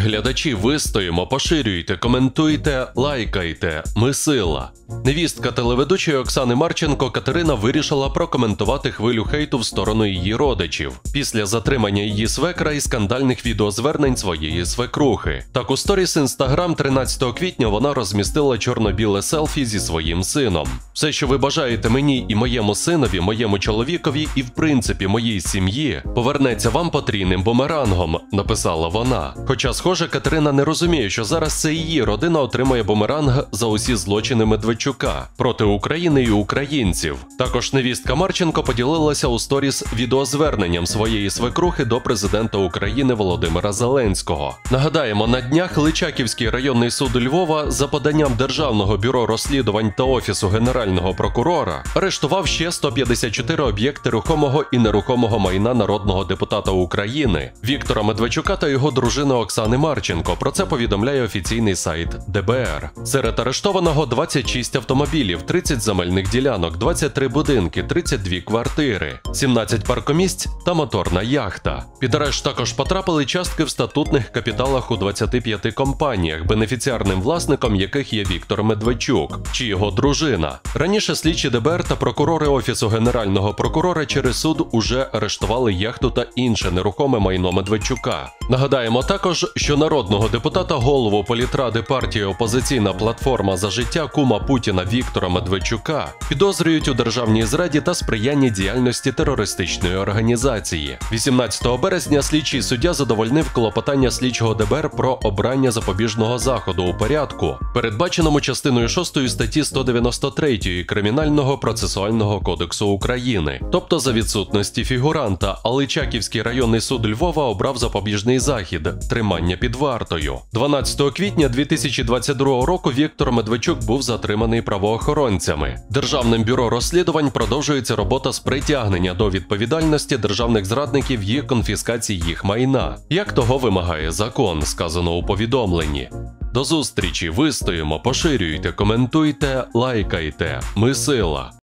глядачі, вистоїмо, поширюйте, коментуйте, лайкайте. Ми сила. Невістка телеведучої Оксани Марченко Катерина вирішила прокоментувати хвилю хейту в сторону її родичів після затримання її свекра і скандальних відеозвернень своєї свекрухи. Так у сторіс Instagram 13 квітня вона розмістила чорно-біле селфі зі своїм сином. Все, що ви бажаєте мені і моєму синові, моєму чоловікові і в принципі моїй сім'ї, повернеться вам потрійним бумерангом, написала вона. Хоча, схоже, Катерина не розуміє, що зараз це її родина отримує бумеранг за усі злочини Медведчука проти України і українців. Також невістка Марченко поділилася у сторіс відеозверненням своєї свекрухи до президента України Володимира Зеленського. Нагадаємо, на днях Личаківський районний суд Львова за поданням Державного бюро розслідувань та Офісу Генерального прокурора арештував ще 154 об'єкти рухомого і нерухомого майна народного депутата України Віктора Медведчука та його дружини Оксани Марченко. Про це повідомляє офіційний сайт ДБР. Серед арештованого 26 автомобілів, 30 земельних ділянок, 23 будинки, 32 квартири, 17 паркомісць та моторна яхта. Під арешт також потрапили частки в статутних капіталах у 25 компаніях, бенефіціарним власником яких є Віктор Медведчук чи його дружина. Раніше слідчі ДБР та прокурори Офісу Генерального прокурора через суд уже арештували яхту та інше нерухоме майно Медведчука. Нагадаємо також, що народного депутата, голову політради партії «Опозиційна платформа за життя» кума Путіна Віктора Медведчука підозрюють у державній зраді та сприянні діяльності терористичної організації. 18 березня слідчий суддя задовольнив клопотання слідчого ДБР про обрання запобіжного заходу у порядку, передбаченому частиною 6 статті 193 Кримінального процесуального кодексу України. Тобто за відсутності фігуранта, а Личаківський районний суд Львова обрав запобіжний захід – тримання під вартою. 12 квітня 2022 року Віктор Медведчук був затриманий правоохоронцями. Державним бюро розслідувань продовжується робота з притягнення до відповідальності державних зрадників і конфіскації їх майна, як того вимагає закон, сказано у повідомленні. До зустрічі, вистоїмо, поширюйте, коментуйте, лайкайте. Ми сила.